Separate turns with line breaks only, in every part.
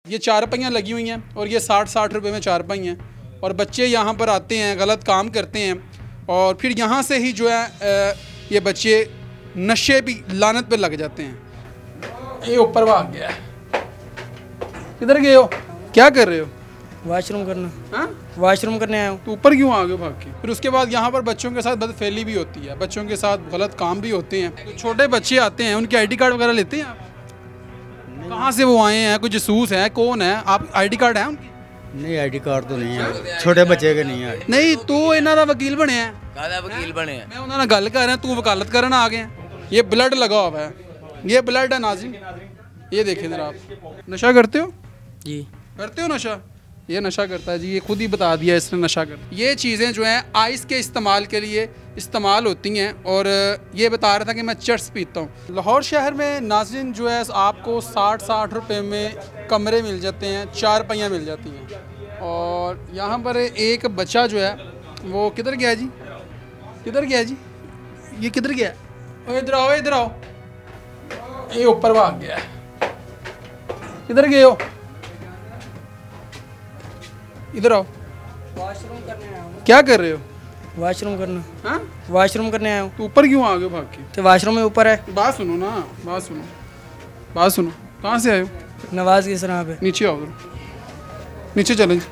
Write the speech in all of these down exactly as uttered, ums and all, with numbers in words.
ये चारपाइयाँ लगी हुई हैं और ये साठ साठ रुपए में चारपाई हैं और बच्चे यहाँ पर आते हैं, गलत काम करते हैं और फिर यहाँ से ही जो है ये बच्चे नशे भी लानत पे लग जाते हैं। ये ऊपर भाग गया, किधर गए हो, क्या कर रहे हो?
वॉशरूम करना।
हाँ,
वॉशरूम करने आया हूँ।
तो ऊपर क्यों आ गए भाग के? फिर उसके बाद यहाँ पर बच्चों के साथ बदफेली भी होती है, बच्चों के साथ गलत काम भी होते हैं। तो छोटे बच्चे आते हैं, उनके आईडी कार्ड वगैरह लेते हैं आप? कहाँ से वो आए हैं, कोई जसूस है, कौन है? आप आईडी कार्ड है उनकी?
नहीं आईडी कार्ड तो नहीं है, छोटे बच्चे के नहीं है।
नहीं तू इन्हों का वकील बने हैं?
कादा वकील बने हैं?
मैं उन्होंने गल कर रहा तू वकालत करना आ गए। ये ब्लड लगा हुआ है, ये ब्लड है नाज़रीन, ये देखें जरा आप। नशा करते हो?
जी
करते हो नशा? ये नशा करता है जी, ये खुद ही बता दिया इसने नशा कर। ये चीज़ें जो हैं आइस के इस्तेमाल के लिए इस्तेमाल होती हैं और ये बता रहा था कि मैं चर्स पीता हूँ। लाहौर शहर में नाज़रीन जो है आपको साठ साठ रुपए में कमरे मिल जाते हैं, चार पहियाँ मिल जाती हैं। और यहाँ पर एक बच्चा जो है वो किधर गया जी, किधर गया जी, ये किधर गया? इधर आओ, इधर आओ, ये ऊपर भाग गया, किधर गए हो? इधर आओ।
वॉशरूम करने आया हूँ।
क्या कर रहे हो?
वॉशरूम करना।
हाँ,
वॉशरूम करने आया हूँ।
तो ऊपर क्यों आ गए भाग के?
तो वॉशरूम में ऊपर है।
बात सुनो ना, बात सुनो, बात सुनो। कहाँ से आए हो?
नवाज की सराह पे।
नीचे आओ, नीचे चलें। ये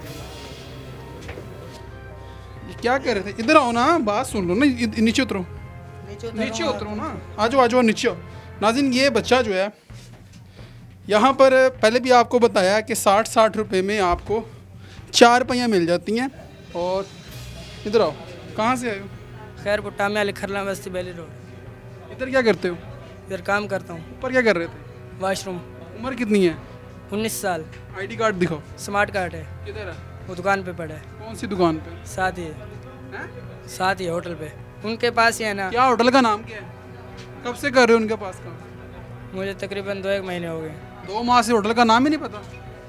क्या कर रहे थे? इधर आओ ना, बात सुन लो ना, नीचे उतरो, नीचे उतरो ना, आ जाओ आ जाओ नीचे आओ। नाज़रीन ये बच्चा जो है यहाँ पर पहले भी आपको बताया कि साठ साठ रुपए में आपको चार पहियाँ मिल जाती हैं। और इधर आओ, कहाँ से आए हो?
खैर पुट्टा में खरला बस्ती बेली रोड।
इधर क्या करते हो?
इधर काम करता हूँ।
ऊपर क्या कर रहे थे?
वॉशरूम।
उम्र कितनी है?
उन्नीस साल।
आईडी कार्ड दिखाओ।
स्मार्ट कार्ड है।
किधर है?
वो दुकान पे पड़ा है।
कौन सी दुकान पे?
साथ ही है,
हैं?
साथ ही है होटल पे, उनके पास ही है ना।
क्या होटल का नाम क्या है? कब से कर रहे हो उनके पास काम?
मुझे तकरीबन दो एक महीने हो गए।
दो माह से होटल का नाम ही नहीं पता?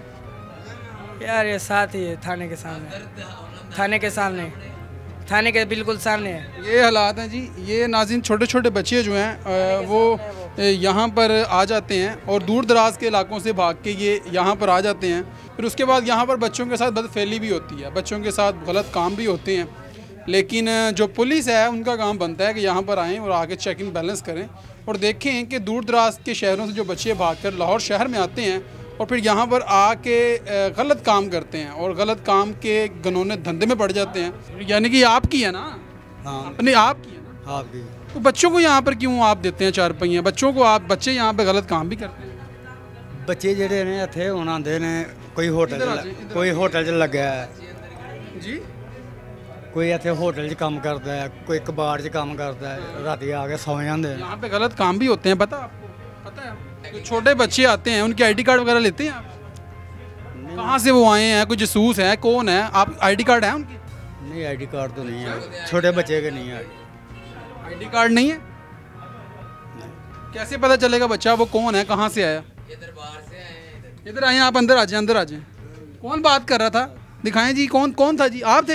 यार ये साथ ही है, थाने के सामने, थाने के सामने, थाने के बिल्कुल सामने है।
ये हालात हैं जी। ये नाज़रीन छोटे छोटे बच्चे जो हैं वो यहाँ पर आ जाते हैं और दूर दराज के इलाकों से भाग के ये यहाँ पर आ जाते हैं। फिर उसके बाद यहाँ पर बच्चों के साथ बदफेली भी होती है, बच्चों के साथ गलत काम भी होते हैं। लेकिन जो पुलिस है उनका काम बनता है कि यहाँ पर आएँ और आके चेकिंग बैलेंस करें और देखें कि दूर दराज के शहरों से जो बच्चे भाग कर लाहौर शहर में आते हैं और फिर यहाँ पर आके गलत काम करते हैं और गलत काम के गनौने धंधे में पड़ जाते हैं। यानी कि आपकी है ना?
हाँ
नहीं आपकी है ना?
आपकी।
तो बच्चों को यहाँ पर क्यों आप देते हैं चार पहियाँ? बच्चों को आप, बच्चे यहाँ पे गलत काम भी करते हैं।
ਬੱਚੇ ਜਿਹੜੇ ਨੇ ਇੱਥੇ ਹੁਣ ਆਉਂਦੇ ਨੇ, ਕੋਈ ਹੋਟਲ 'ਚ ਕੋਈ ਹੋਟਲ 'ਚ ਲੱਗਿਆ ਹੈ
ਜੀ,
ਕੋਈ ਇੱਥੇ ਹੋਟਲ 'ਚ ਕੰਮ ਕਰਦਾ ਹੈ, ਕੋਈ ਕਬਾੜ 'ਚ ਕੰਮ ਕਰਦਾ ਹੈ, ਰਾਤੀ ਆ ਕੇ ਸੌ ਜਾਂਦੇ ਨੇ।
यहाँ पे गलत काम भी होते हैं, पता आपको? पता है? जो छोटे बच्चे आते हैं उनके आईडी कार्ड वगैरह लेते हैं आप? कहाँ से वो आए हैं, कोई जसूस है, कौन है? आप आईडी कार्ड है उनकी?
नहीं आईडी कार्ड तो नहीं है, छोटे बच्चे के नहीं है।
आईडी कार्ड नहीं है? कैसे पता चलेगा बच्चा वो कौन है, कहाँ से आया? इधर आए, आप अंदर आ जाए, अंदर आ जाए। कौन बात कर रहा था? दिखाएं जी, कौन कौन था जी? आप थे?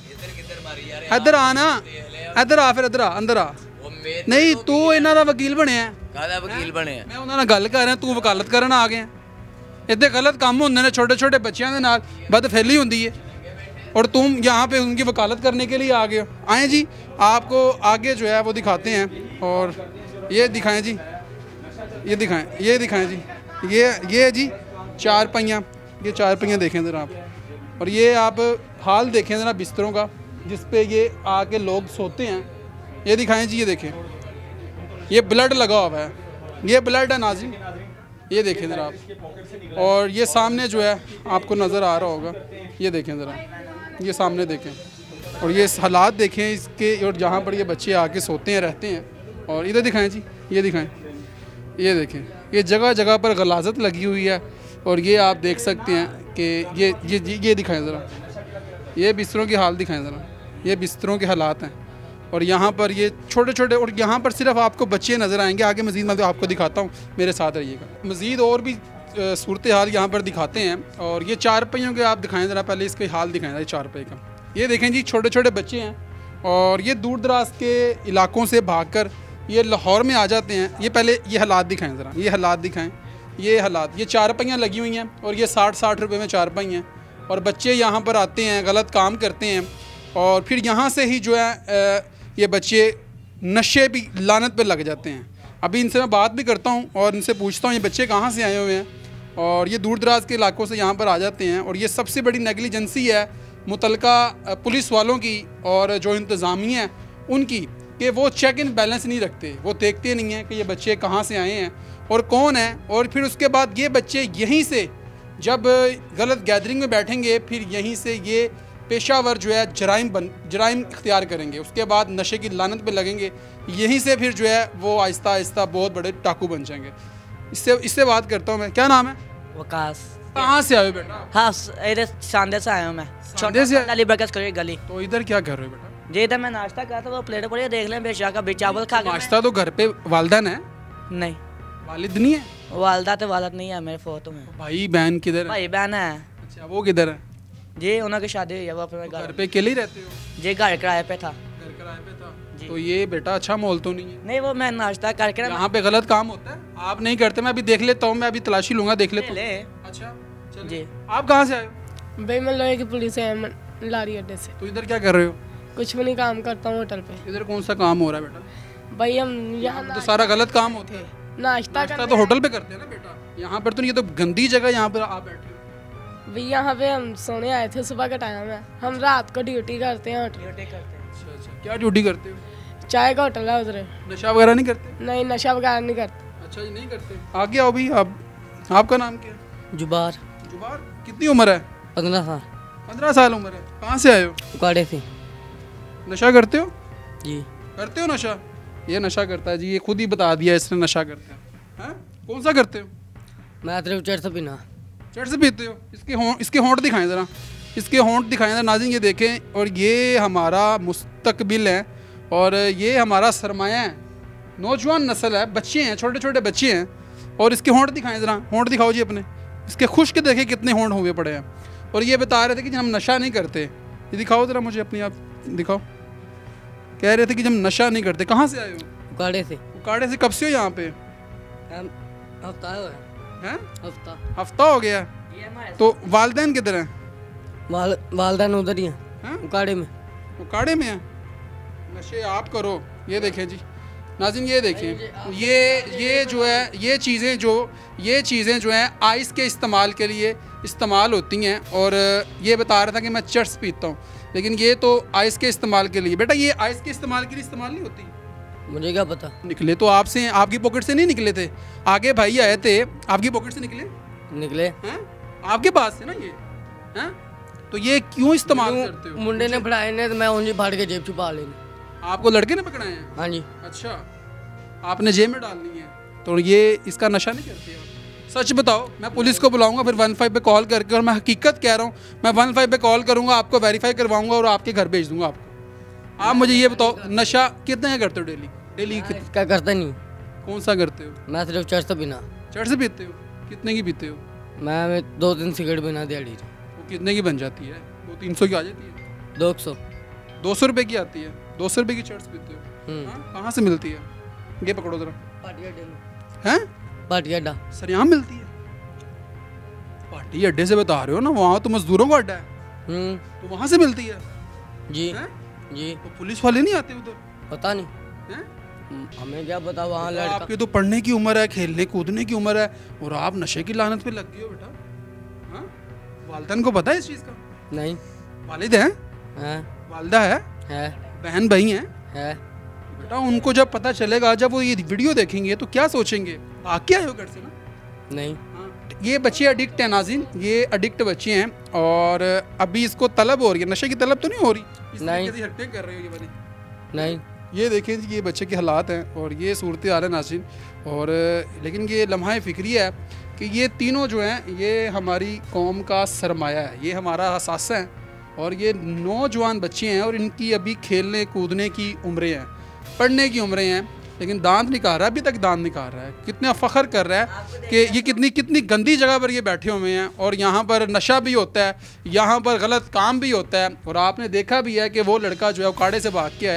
इधर आना, इधर आ, फिर इधर आ, अंदर आ। नहीं तू इन्हों का वकील बने हैं?
कादा वकील बने हैं?
मैं उन्होंने गल कर रहा तू वकालत करना आ गया। इतने गलत काम होंगे ने छोटे छोटे बच्चों के नाल बदफेली होंगी है और तुम यहाँ पे उनकी वकालत करने के लिए आ गए हो। आए जी, आपको आगे जो है वो दिखाते हैं और ये दिखाएं जी, ये दिखाएं, ये दिखाएं जी, ये ये जी चार पहियाँ, ये चार पहियाँ देखें ज़रा आप। और ये आप हाल देखें ज़रा बिस्तरों का जिस पे ये आके लोग सोते हैं। ये दिखाएं जी, ये देखें, ये ब्लड लगा हुआ है, ये ब्लड है नाज़रीन, ये देखें ज़रा आप। और ये सामने जो है आपको नज़र आ रहा होगा, ये देखें ज़रा, ये सामने देखें और ये हालात देखें इसके, और जहाँ पर ये बच्चे आके सोते हैं, रहते हैं। और इधर दिखाएं जी, ये दिखाएं, ये देखें, ये जगह जगह पर गलाजत लगी हुई है। और ये आप देख सकते हैं कि ये ये ये दिखाएं ज़रा, ये बिस्तरों की हाल दिखाएं ज़रा, ये बिस्तरों के हालात हैं। और यहाँ पर ये छोटे छोटे, और यहाँ पर सिर्फ आपको बच्चे नज़र आएंगे। आगे मज़ीद मैं आपको दिखाता हूँ, मेरे साथ रहिएगा। मज़ीद और भी सूरत हाल यहाँ पर दिखाते हैं। और ये चार पहियों के आप दिखाएं ज़रा, पहले इसके हाल दिखाएं ज़रा चार पहिए का। ये देखें जी, छोटे छोटे बच्चे हैं और ये दूर दराज के इलाकों से भाग कर ये लाहौर में आ जाते हैं। ये पहले ये हालात दिखाएँ ज़रा, ये हालात दिखाएँ। ये हालात, ये चारपाइयाँ लगी हुई हैं और ये साठ साठ रुपए में चारपाई हैं और बच्चे यहाँ पर आते हैं, गलत काम करते हैं और फिर यहाँ से ही जो है ये बच्चे नशे भी लानत पे लग जाते हैं। अभी इनसे मैं बात भी करता हूँ और इनसे पूछता हूँ ये बच्चे कहाँ से आए हुए हैं और ये दूर दराज के इलाकों से यहाँ पर आ जाते हैं और ये सबसे बड़ी नेगलिजेंसी है मुतलका पुलिस वालों की और जो इंतज़ामिया है उनकी कि वो चेक इन बैलेंस नहीं रखते, वो देखते नहीं हैं कि ये बच्चे कहाँ से आए हैं और कौन है। और फिर उसके बाद ये बच्चे यहीं से जब गलत गैदरिंग में बैठेंगे फिर यहीं से ये पेशावर जो है जराइम बन जराइम इख्तियार करेंगे, उसके बाद नशे की लानत पे लगेंगे, यहीं से फिर जो है वो आहिस्ता आहिस्ता बहुत बड़े टाकू बन जाएंगे। इससे इससे बात करता हूँ मैं, क्या नाम है?
वकास।
कहाँ से आए हो बेटा?
हाँ, इधर शानदे से आया हूँ मैं,
शानदे से?
अली बरकत करी गली।
तो इधर क्या कर रहे हो बेटा?
जी इधर मैं नाश्ता करा था, वो प्लेट पड़ी देख लें बेशा का चावल खा के।
नाश्ता तो घर पे वालदन है?
नहीं,
वालिद नहीं है?
वालदा तो वालद नहीं है मेरे फोटो में।
भाई बहन किधर है?
भाई बहन है।
अच्छा, वो किधर है?
जी उन्होंने शादी हुई है, वो अपने
घर पे अकेले ही रहते हो?
जी घर किराए पे था।
घर किराए पे था? तो ये बेटा अच्छा माहौल तो नहीं है?
नहीं, वो मैं नाश्ता करके
यहाँ पे गलत काम होता है, आप नहीं करते, मैं अभी देख लेता हूँ, मैं अभी तलाशी लूंगा, देख लेता हूँ। अच्छा
जी।
आप कहाँ से आए हो?
भाई मैं लोहे की पुलिस से आया, लारी अड्डे से।
तो इधर क्या कर रहे हो?
कुछ भी नहीं, काम करता हूँ होटल पे।
इधर कौन सा काम हो रहा है बेटा?
भाई हम यहाँ
तो सारा गलत काम होता है।
नाश्ता
नाश्ता तो होटल पे करते हैं ना बेटा, यहाँ पर तो नहीं, ये तो गंदी जगह, यहाँ पर आप बैठे हो।
भाई यहाँ पे हम सोने आए थे सुबह का टाइम है, हम रात को ड्यूटी करते हैं होटल।
ड्यूटी करते हैं।
अच्छा अच्छा, क्या ड्यूटी करते हो?
चाय का होटल है उधर।
नशा वगैरह नहीं करते?
नहीं, नशा वगैरह नहीं करते।
अच्छा जी, नहीं करते। आगे आओ भाई, आप आपका नाम क्या है?
जुबार।
जुबार, कितनी उम्र है?
पंद्रह साल।
पंद्रह साल उम्र है। कहाँ से आए हो?
उकाड़े से।
नशा करते हो?
जी।
करते हो नशा? ये नशा करता है जी, ये खुद ही बता दिया इसने नशा करता है। हैं? कौन सा करते हो?
मैं सिर्फ चढ़ से पीना।
चढ़ से पीते हो? इसके होंठ इसके होंठ दिखाएं ज़रा, इसके होंठ दिखाएं ज़रा नाज़रीन, ये देखें। और ये हमारा मुस्तकबिल है और ये हमारा सरमाया है, नौजवान नस्ल है, बच्चे हैं, छोटे छोटे बच्चे हैं। और इसके होंठ दिखाएं ज़रा, होंठ दिखाओ जी अपने, इसके खुश्क देखे कितने होंठ हुए पड़े हैं। और ये बता रहे थे कि हम नशा नहीं करते। ये दिखाओ ज़रा मुझे अपनी, आप दिखाओ। कह रहे थे कि हम नशा नहीं करते। कहाँ से आए हो?
उकाड़े से।
उकाड़े से? कब से हो यहाँ पे?
हफ्ता
हैं?
हफ्ता
हफ्ता हो गया। तो वालदैन किधर हैं?
वाल वालदैन उधर ही
हैं?
है, उकाड़े में।
उकाड़े में है? नशे आप करो। ये देखें जी नाज़रीन, ये देखें, ये ये जो है ये चीज़ें जो ये चीज़ें जो हैं आइस के इस्तेमाल के लिए इस्तेमाल होती हैं। और ये बता रहा था कि मैं चर्स पीता हूँ, लेकिन ये तो आइस के इस्तेमाल के लिए। बेटा ये आइस के इस्तेमाल के लिए इस्तेमाल नहीं होती।
मुझे क्या पता।
निकले तो आपसे हैं, आपकी पॉकेट से नहीं निकले थे? आगे भाई आए थे, आपकी पॉकेट से निकले?
निकले
हैं? आपके पास है ना ये? हैं? तो ये क्यों इस्तेमाल करते हो?
मुंडे ने पढ़ाए ने तो मैं उन्हें फाड़ के जेब छुपा लेनी।
आपको लड़के ने पकड़ाए हैं?
हाँ जी।
अच्छा, आपने जेब में डालनी है, तो ये इसका नशा नहीं करते हो? सच बताओ, मैं पुलिस को बुलाऊंगा फिर वन फाइव पे कॉल करके, और मैं हकीकत कह रहा हूँ, मैं वन फाइव पे कॉल करूंगा, आपको वेरीफाई करवाऊंगा और आपके घर भेज दूंगा आपको। आप मुझे ये बताओ, नशा कितने करते हो डेली? डेली
क्या करता नहीं?
कौन सा करते हो?
मैं सिर्फ चढ़ से पीना।
चढ़ से पीते हो? कितने की पीते हो?
मैं मैं दो तीन सिगरेट बिना दिहाड़ी।
वो कितने की बन जाती है? दो तीन सौ की आ जाती है?
दो सौ।
दो सौ रुपये की आती है? दो सौ रुपये की चर्च पीते हो? हाँ? कहाँ से मिलती है? ये पकड़ो जरा। हैं?
पार्टी अड्डा।
सर यहाँ मिलती है? पार्टी अड्डे से बता रहे हो ना, वहाँ तो मजदूरों का अड्डा है,
हम्म।
तो वहाँ से मिलती है?
जी
हैं?
जी।
तो पुलिस वाले नहीं आते उधर?
पता नहीं,
हैं?
हमें क्या पता। वहाँ
तो
लड़का।
आपकी तो पढ़ने की उम्र है, खेलने कूदने की उम्र है, और आप नशे की लानत पे लग गए हो बेटा। हाँ? वालिदैन को पता है इस चीज़ का?
नहीं।
वालिद हैं?
है
वालदा है?
है
बहन भाई हैं?
है।
बेटा उनको जब पता चलेगा, जब वो ये वीडियो देखेंगे तो क्या सोचेंगे? भाग के आए हो घर से ना?
नहीं।
हाँ, ये बच्चे अडिक्ट हैं नाज़रीन, ये अडिक्ट बच्चे हैं, और अभी इसको तलब हो रही है। नशे की तलब तो नहीं हो रही? इस
नहीं।
तरीके से हरकतें कर रहे हो ये वाली?
नहीं।
ये देखें जी, ये बच्चे के हालात हैं और ये सूरत हाल है नाज़रीन। और लेकिन ये लम्हा फिक्री है कि ये तीनों जो हैं ये हमारी कौम का सरमाया है, ये हमारा असासा है, और ये नौजवान बच्चे हैं, और इनकी अभी खेलने कूदने की उम्रें हैं, पढ़ने की उम्रें हैं, लेकिन दांत निकाल रहा है, अभी तक दांत निकाल रहा है। कितना फ़ख्र कर रहा है कि ये कितनी कितनी गंदी जगह पर ये बैठे हुए हैं, और यहाँ पर नशा भी होता है, यहाँ पर गलत काम भी होता है। और आपने देखा भी है कि वो लड़का जो है उकाड़े से भाग के आया,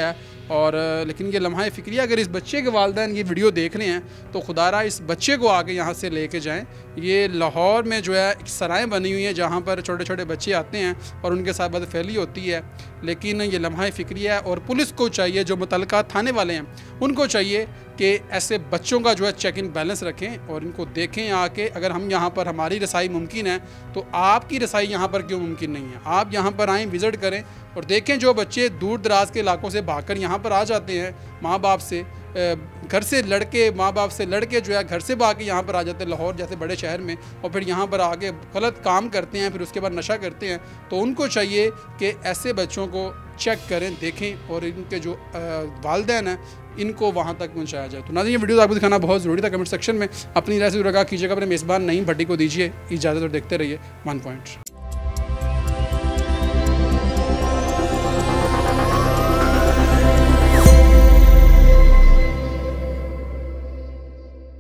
और लेकिन ये लम्हा फ़िक्रिया अगर इस बच्चे के वालिदैन ये वीडियो देख रहे हैं तो खुदारा इस बच्चे को आगे यहाँ से लेके जाएं। ये लाहौर में जो है सराय बनी हुई हैं जहाँ पर छोटे छोटे बच्चे आते हैं और उनके साथ बदफैली होती है, लेकिन ये लम्हा फ़िक्रिया है। और पुलिस को चाहिए, जो मुतल्लिका थाने वाले हैं उनको चाहिए कि ऐसे बच्चों का जो है चेक इन बैलेंस रखें और इनको देखें आके। अगर हम यहाँ पर हमारी रसाई मुमकिन है तो आपकी रसाई यहाँ पर क्यों मुमकिन नहीं है? आप यहाँ पर आएँ, विज़िट करें और देखें जो बच्चे दूर दराज के इलाकों से भागकर यहाँ पर आ जाते हैं, माँ बाप से घर से लड़के माँ बाप से लड़के जो है घर से भाग के यहाँ पर आ जाते हैं लाहौर जैसे बड़े शहर में, और फिर यहाँ पर आके गलत काम करते हैं, फिर उसके बाद नशा करते हैं। तो उनको चाहिए कि ऐसे बच्चों को चेक करें, देखें और इनके जो वालिदैन हैं इनको वहाँ तक पहुँचाया जाए। तो नाज़रीन, ये वीडियो आपको दिखाना बहुत ज़रूरी था। कमेंट सेक्शन में अपनी राय से कीजिएगा। अपने मेज़बान नईम भट्टी को दीजिए इजाज़त और देखते रहिए वन पॉइंट।